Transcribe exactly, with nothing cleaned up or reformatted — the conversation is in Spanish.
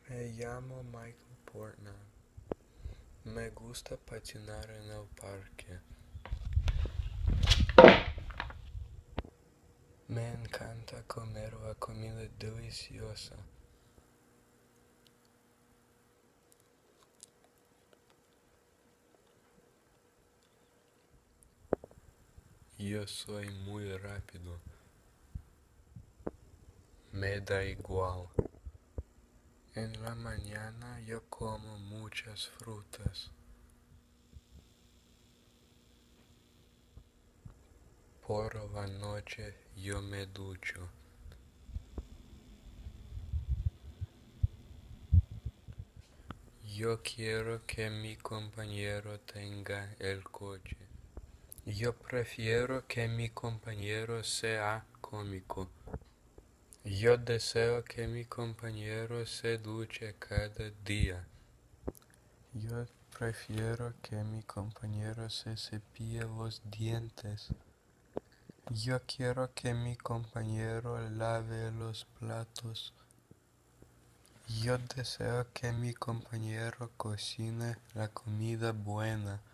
Me llamo Michael Portman. Me gusta patinar en el parque. Me encanta comer la comida deliciosa. Yo soy muy rápido. Me da igual. En la mañana yo como muchas frutas. Por la noche yo me ducho. Yo quiero que mi compañero tenga el coche. Yo prefiero que mi compañero sea cómico. Yo deseo que mi compañero se duche cada día. Yo prefiero que mi compañero se cepille los dientes. Yo quiero que mi compañero lave los platos. Yo deseo que mi compañero cocine la comida buena.